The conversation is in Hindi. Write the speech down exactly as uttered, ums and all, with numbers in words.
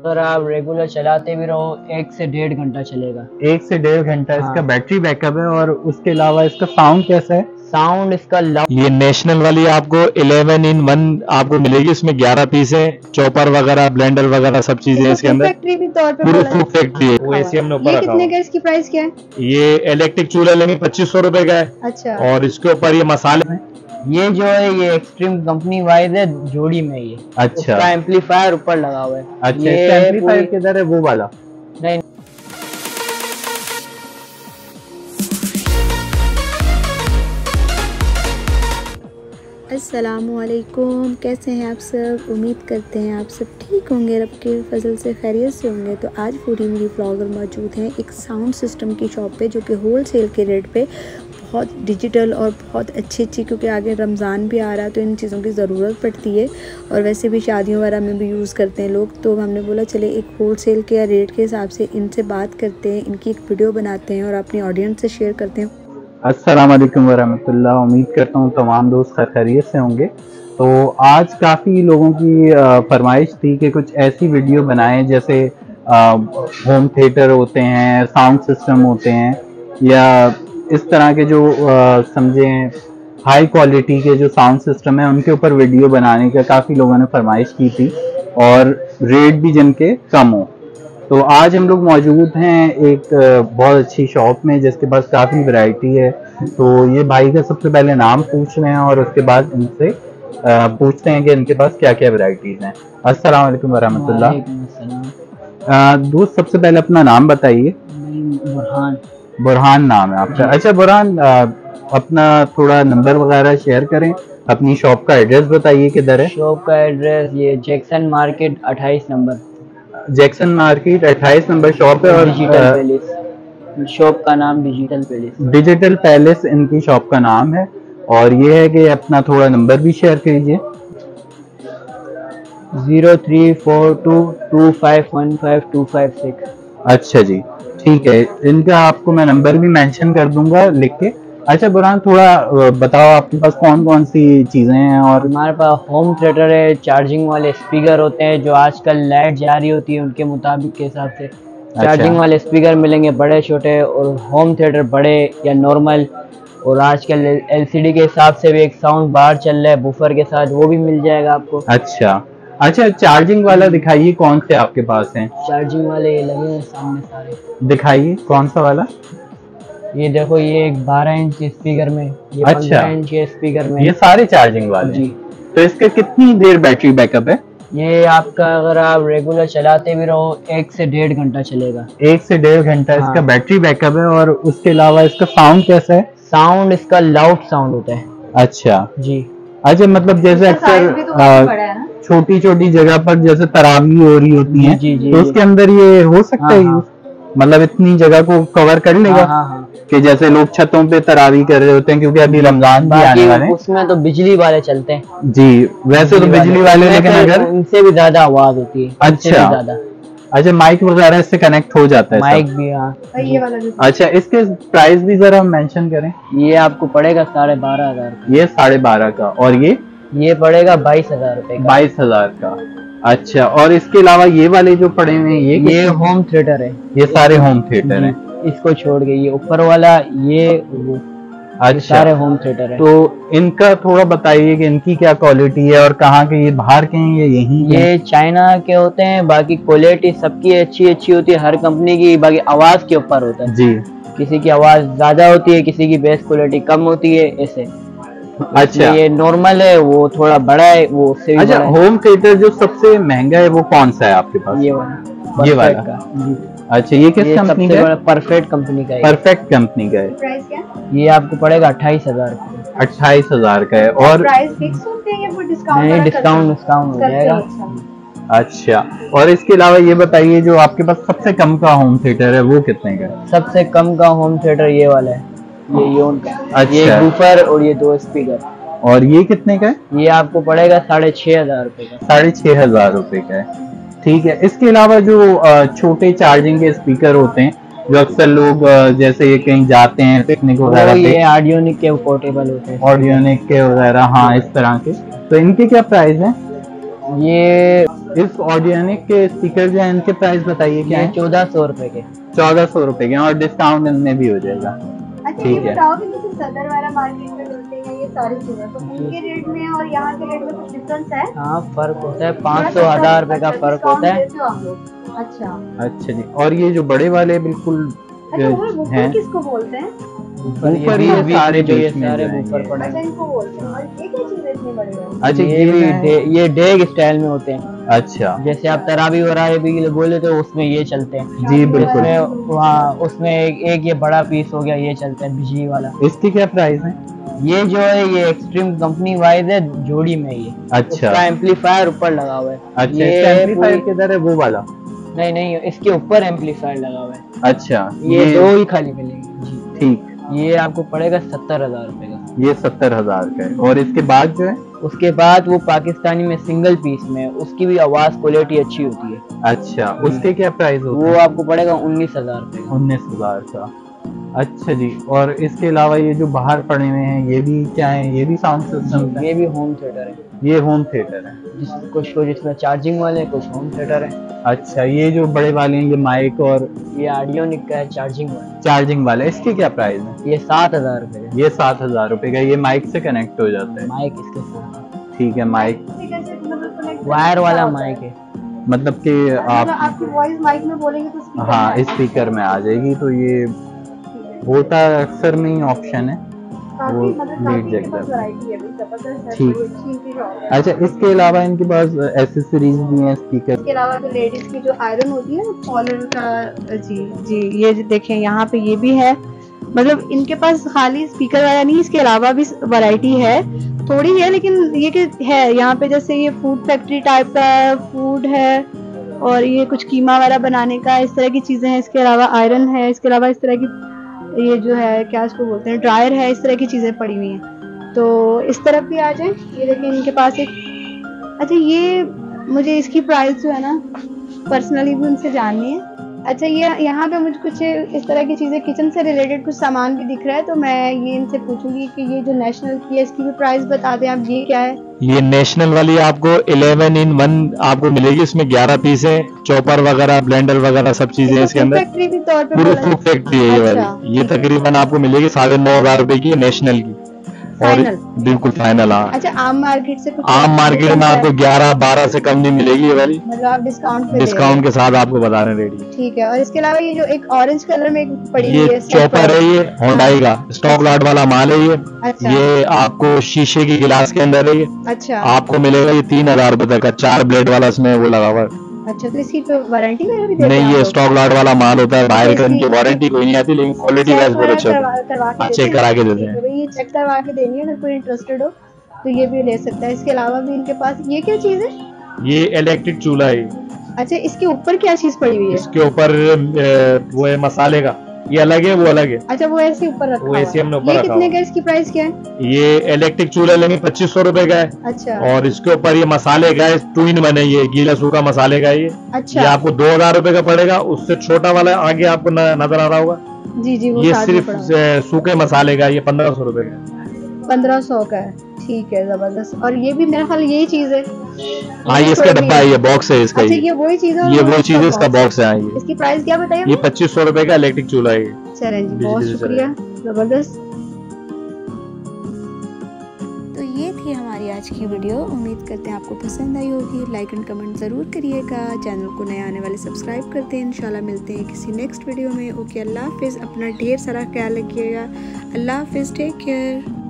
अगर आप रेगुलर चलाते भी रहो एक से डेढ़ घंटा चलेगा। एक से डेढ़ घंटा हाँ। इसका बैटरी बैकअप है। और उसके अलावा इसका साउंड कैसा है? साउंड इसका लाउड। ये नेशनल वाली आपको इलेवन इन वन आपको मिलेगी। इसमें ग्यारह पीस है, चॉपर वगैरह, ब्लेंडर वगैरह सब चीजें इसके अंदर। फैक्ट्री भी तौर पे पूरी बोला फूड फैक्ट्री है। वो एसी हमने ऊपर ये रखा कितने का, हुआ। इसकी प्राइस क्या है? ये इलेक्ट्रिक चूल्हा लेंगे पच्चीस सौ रुपए का है। अच्छा। और इसके ऊपर ये मसाले ये जो है ये एक्सट्रीम कंपनी वाइज है, जोड़ी में ये। अच्छा। उसका एम्पलीफायर ऊपर लगा हुआ है। अच्छा, ये इसका एम्पलीफायर पूरी- किधर है? वो वाला? नहीं। अस्सलामुअलैकुम, कैसे हैं आप सब? उम्मीद करते हैं आप सब ठीक होंगे, रब के फजल से खैरियत से होंगे। तो आज पूरी मेरी ब्लॉगर मौजूद हैं एक साउंड सिस्टम की शॉप पे, जो कि होल सेल के रेट पे बहुत डिजिटल और बहुत अच्छी अच्छी, क्योंकि आगे रमज़ान भी आ रहा है तो इन चीज़ों की ज़रूरत पड़ती है और वैसे भी शादियों वगैरह में भी यूज़ करते हैं लोग। तो हमने बोला चले एक होल सेल के रेट के हिसाब से इनसे बात करते हैं, इनकी एक वीडियो बनाते हैं और अपनी ऑडियंस से शेयर करते हैं। अस्सलाम वालेकुम वरहमतुल्लाह। उम्मीद करता हूँ तमाम दोस्त खैरियत से होंगे। तो आज काफ़ी लोगों की फरमाइश थी कि कुछ ऐसी वीडियो बनाएं जैसे होम थिएटर होते हैं, साउंड सिस्टम होते हैं, या इस तरह के जो समझें हाई क्वालिटी के जो साउंड सिस्टम है उनके ऊपर वीडियो बनाने का काफ़ी लोगों ने फरमाइश की थी, और रेट भी जिनके कम हो। तो आज हम लोग मौजूद हैं एक बहुत अच्छी शॉप में जिसके पास काफ़ी वैरायटी है। तो ये भाई का सबसे पहले नाम पूछ रहे हैं और उसके बाद इनसे पूछते हैं कि इनके पास क्या क्या वैरायटीज़ हैं। अस्सलाम वालेकुम वरहमतुल्लाह। दोस्त सबसे पहले अपना नाम बताइए। बुरहान। बुरहान नाम है आपका? अच्छा बुरहान, अपना थोड़ा नंबर वगैरह शेयर करें, अपनी शॉप का एड्रेस बताइए किधर है। शॉप का एड्रेस ये जैक्सन मार्केट अट्ठाईस नंबर। जैक्सन मार्केट अट्ठाईस नंबर शॉप है। और डिजिटल पैलेस शॉप का नाम डिजिटल पैलेस डिजिटल पैलेस इनकी शॉप का नाम है। और ये है कि अपना थोड़ा नंबर भी शेयर कीजिए। Zero three four two two five one five two five six. अच्छा जी, ठीक है, इनका आपको मैं नंबर भी मेंशन कर दूंगा लिख के। अच्छा बुरहान, थोड़ा बताओ आपके पास कौन कौन सी चीज़ें हैं। और हमारे पास होम थिएटर है, चार्जिंग वाले स्पीकर होते हैं जो आजकल लाइट जा रही होती है उनके मुताबिक के हिसाब से चार्जिंग वाले स्पीकर मिलेंगे, बड़े छोटे। और होम थिएटर बड़े या नॉर्मल, और आजकल एलसीडी के हिसाब से भी एक साउंड बार चल रहा है बुफर के साथ, वो भी मिल जाएगा आपको। अच्छा अच्छा, चार्जिंग वाला दिखाइए कौन से आपके पास हैं। चार्जिंग वाले ये लगे हैं सामने सारे, दिखाइए कौन सा वाला। ये देखो, ये एक बारह इंच के स्पीकर में, ये अच्छा, पंद्रह इंच के स्पीकर में, ये सारे चार्जिंग वाले जी। तो इसका कितनी देर बैटरी बैकअप है? ये आपका अगर आप रेगुलर चलाते भी रहो एक से डेढ़ घंटा चलेगा। एक से डेढ़ घंटा हाँ। इसका बैटरी बैकअप है। और उसके अलावा इसका साउंड कैसा है? साउंड इसका लाउड साउंड होता है। अच्छा जी। अच्छा, मतलब जैसे अक्सर छोटी छोटी जगह पर जैसे तरावी हो रही होती है, जी, जी, तो जी। उसके अंदर ये हो सकता हाँ, है हाँ। यूज? मतलब इतनी जगह को कवर कर लेगा? हाँ, हाँ, हाँ। कि जैसे लोग छतों पे तरावी कर रहे होते हैं, क्योंकि अभी रमजान भी आने वाले हैं। उसमें तो बिजली वाले चलते हैं जी, वैसे तो बिजली वाले, लेकिन अगर उनसे भी ज्यादा आवाज होती है। अच्छा ज्यादा। अच्छा, माइक वगैरह इससे कनेक्ट हो जाता है? माइक भी, हाँ। ये वाला भी। अच्छा, इसके प्राइस भी जरा मेंशन करें। ये आपको पड़ेगा साढ़े बारह हजार। ये साढ़े बारह का। और ये ये पड़ेगा बाईस हजार रूपए का। बाईस हजार का। अच्छा, और इसके अलावा ये वाले जो पड़े हुए हैं ये ये होम थिएटर है। ये सारे होम थिएटर हैं। इसको छोड़ के ये ऊपर वाला, ये वो, अच्छा, सारे होम थिएटर है। तो इनका थोड़ा बताइए कि इनकी क्या क्वालिटी है और कहाँ के, ये बाहर के हैं या यहीं के? ये चाइना के होते हैं। बाकी क्वालिटी सबकी अच्छी अच्छी होती है, हर कंपनी की। बाकी आवाज के ऊपर होता है जी। किसी की आवाज ज्यादा होती है, किसी की बेस क्वालिटी कम होती है, ऐसे। अच्छा, ये नॉर्मल है, वो थोड़ा बड़ा है, वो उससे भी अच्छा, बड़ा है। होम थिएटर जो सबसे महंगा है वो कौन सा है आपके पास? ये वाला, ये Perfect वाला का। जी। अच्छा, ये किस ये कंपनी सबसे का बड़ा है? परफेक्ट कंपनी का है। परफेक्ट कंपनी का है। प्राइस क्या? ये आपको पड़ेगा अट्ठाईस हजार। अट्ठाईस हजार का है। और प्राइस फिक्स होते हैं या वो डिस्काउंट? नहीं, डिस्काउंट डिस्काउंट हो जाएगा। अच्छा, और इसके अलावा ये बताइए जो आपके पास सबसे कम का होम थिएटर है वो कितने का है? सबसे कम का होम थिएटर ये वाला है, ये योन का। अच्छा। ये बूफर और ये दो स्पीकर। और ये कितने का है? ये आपको पड़ेगा साढ़े छह हजार रूपए का। साढ़े छह हजार रुपए का है। ठीक है। इसके अलावा जो अ, छोटे चार्जिंग के स्पीकर होते हैं जो अक्सर लोग अ, जैसे ये कहीं जाते हैं पिकनिक वगैरह वो पे, ये ऑडियोनिक के पोर्टेबल होते हैं। ऑडियोनिक के वगैरह, हाँ, इस तरह के, तो इनके क्या प्राइस हैं? ये इस ऑडियोनिक के स्पीकर जो है इनके प्राइस बताइए क्या ये है? चौदह सौ रुपए के। चौदह सौ रुपए के और डिस्काउंट इनमें भी हो जाएगा। अच्छा, ठीक ये है। बताओ कि जैसे सदर वाला मार्केट में मिलते हैं ये सारी चीजें, तो उनके रेट में और यहाँ के रेट में कुछ डिफरेंस है? हाँ फर्क होता है, पाँच सौ हजार रुपए का फर्क होता है। अच्छा अच्छा जी। और ये जो बड़े वाले बिल्कुल अच्छा, वो वूफर हैं किसको बोलते हैं? ऊपर ये बीच सारे में जो ये बीच में सारे जो हैं ऊपर ये। पड़े अच्छा, हैं। इनको बोलते हैं। और ये क्या चीज है इतने बड़े बड़े? अच्छा ये ये भी है। डे, ये डेग स्टाइल में होते हैं। अच्छा जैसे आप तरावी वरावी भी बोले तो उसमें ये चलते हैं। जी बिल्कुल। उसमें वहाँ उसमें एक, एक ये बड़ा पीस हो गया, ये चलता है बिजली वाला। इसकी क्या प्राइस है? ये जो है ये एक्सट्रीम कंपनी वाइज है, जोड़ी में ये। अच्छा। उसका एम्पलीफायर ऊपर लगा हुआ है। अच्छा, ये इसका एम्पलीफायर पूरी- किधर है? वो वाला? नहीं नहीं, इसके ऊपर एम्पलीफायर लगा हुआ है। अच्छा ये, ये दो ही खाली मिलेंगे जी। ठीक। ये आपको पड़ेगा सत्तर हजार रुपए का। ये सत्तर हजार का है। और इसके बाद जो है? उसके बाद वो पाकिस्तानी में सिंगल पीस में, उसकी भी आवाज क्वालिटी अच्छी होती है। अच्छा, उसके क्या प्राइस होते वो हैं? आपको पड़ेगा उन्नीस हजार रुपए का। उन्नीस हजार का। अच्छा जी। और इसके अलावा ये जो बाहर पड़े हुए हैं ये भी क्या है? ये भी साउंड सिस्टम? ये भी होम थिएटर है। ये होम थिएटर है। जिस कुछ को जिसमें चार्जिंग वाले, कुछ होम थिएटर है। अच्छा, ये जो बड़े वाले हैं ये माइक और ये ऑडियोनिक का है, चार्जिंग वाला। चार्जिंग वाला, इसकी क्या प्राइस है? ये सात हजार रुपए का। ये सात हजार रुपए का। ये माइक से कनेक्ट हो जाता है? माइक इसके साथ, ठीक है। माइक वायर वाला माइक है। मतलब कि मतलब आप आपकी वॉइस माइक में बोलेंगे तो speaker में हाँ आ जाएगी। स्पीकर में आ जाएगी। तो ये होता अक्सर में ही ऑप्शन है। काफी वो मतलब लीड काफी जैक इनके पास जाता है। वैरायटी है भाई, जबरदस्त है, ठीक। बड़ी अच्छी इनकी शॉप है। अच्छा, इसके अलावा इनके पास एसेसरीज भी हैं स्पीकर? इसके अलावा जो लेडीज की जो आयरन होती है ना, कॉलर का, जी जी ये जो देखें यहाँ पे ये भी है। मतलब इनके पास खाली स्पीकर वाला नहीं, इसके अलावा भी वैरायटी है, थोड़ी है लेकिन ये कि है यहाँ पे। जैसे ये फूड फैक्ट्री टाइप का फूड है, और ये कुछ कीमा वाला बनाने का, इस तरह की चीजें हैं। इसके अलावा आयरन है, इसके अलावा इस तरह की ये जो है क्या इसको बोलते हैं, ड्रायर है, इस तरह की चीजें पड़ी हुई हैं। तो इस तरफ भी आ जाए, ये देखें इनके पास एक। अच्छा, ये मुझे इसकी प्राइस जो है ना पर्सनली भी उनसे जाननी है। अच्छा, ये यहाँ पे मुझे कुछ इस तरह की चीजें किचन से रिलेटेड कुछ सामान भी दिख रहा है, तो मैं ये इनसे पूछूंगी कि ये जो नेशनल की है इसकी भी प्राइस बता दें आप, ये क्या है? ये नेशनल वाली आपको इलेवन इन वन आपको मिलेगी। इसमें ग्यारह पीस है, चॉपर वगैरह, ब्लेंडर वगैरह सब चीजें हैं इसके अंदर। फैक्ट्री के तौर पे पूरी बोला फूड है। फैक्ट्री है ये अच्छा, वाली। ये तकरीबन आपको मिलेगी साढ़े नौ हजार रुपए की, नेशनल की। और फाइनल? बिल्कुल फाइनल। हाँ, अच्छा, आम मार्केट से कुछ आम मार्केट में आपको ग्यारह बारह से कम नहीं मिलेगी ये वाली। मतलब आप डिस्काउंट पे दे रहे डिस्काउंट हैं। के साथ आपको बता रहे हैं रेडी। ठीक है। और इसके अलावा ये जो एक ऑरेंज कलर में एक पड़ी हुई ये है चॉपर है, ये होंडाई का स्टॉक लॉट वाला माल है ये। अच्छा ये आपको शीशे की गिलास के अंदर है ये। अच्छा आपको मिलेगा ये तीन हजार रुपए तक का, चार ब्लेड वाला इसमें वो लगा हुआ है। अच्छा, तो इसकी तो वारंटी वगैरह भी देते हैं नहीं, आप ये लोग? स्टॉक लॉट वाला माल होता है, बाहर इसकी- की वारंटी कोई नहीं आती, लेकिन क्वालिटी चेक वाइज बहुत वगैरह अच्छा करवा होता करवा है। के हाँ, देते चेक करा के देते ठीक है हैं। भाई, ये चेक करवा के देनी है, अगर कोई इंटरेस्टेड हो तो ये भी ले सकता है। इसके अलावा भी इनके पास ये क्या चीज है? ये इलेक्ट्रिक चूल्हा है। अच्छा, इसके ऊपर क्या चीज पड़ी हुई है? इसके ऊपर अ, वो है मसाले का, ये अलग है, वो अलग है। अच्छा, वो ऐसे ऊपर रखा वो हुआ ऐसे है। हमने ऊपर ये रखा कितने हुआ का, इसकी प्राइस क्या है? ये इलेक्ट्रिक चूल्हा लेंगे पच्चीस सौ रुपए का है। अच्छा और इसके ऊपर ये मसाले का है, टू इन वन है, ये गीला सूखा मसाले का है ये। ये अच्छा, आपको दो हजार रुपए का पड़ेगा। उससे छोटा वाला आगे आपको न, नजर आ रहा होगा, जी जी वो ये साथ में सिर्फ पड़ा हुआ है। अ, सूखे मसाले का है, ये पंद्रह सौ रुपए का है। पंद्रह सौ का है, ठीक है, जबरदस्त। और ये भी मेरा ख्याल यही चीज है। हाँ, ये इसका डब्बा है, ये बॉक्स है इसका। अच्छा, ये ये वही चीज है? ये और वो चीज है, इसका बॉक्स है। हाँ, ये इसकी प्राइस क्या बताइए? ये पच्चीस सौ रुपए का इलेक्ट्रिक चूल्हा है ये। चलें जी, बिजली बहुत से शुक्रिया, जबरदस्त। तो ये थी हमारी आज की वीडियो। उम्मीद करते हैं आपको पसंद आई होगी। लाइक एंड कमेंट ज़रूर करिएगा। चैनल को नए आने वाले सब्सक्राइब करते हैं। इंशाल्लाह मिलते हैं किसी नेक्स्ट वीडियो में। ओके, अल्लाह हाफिज़। अपना ढेर सारा ख्याल रखिएगा। अल्लाह हाफिज़, टेक केयर।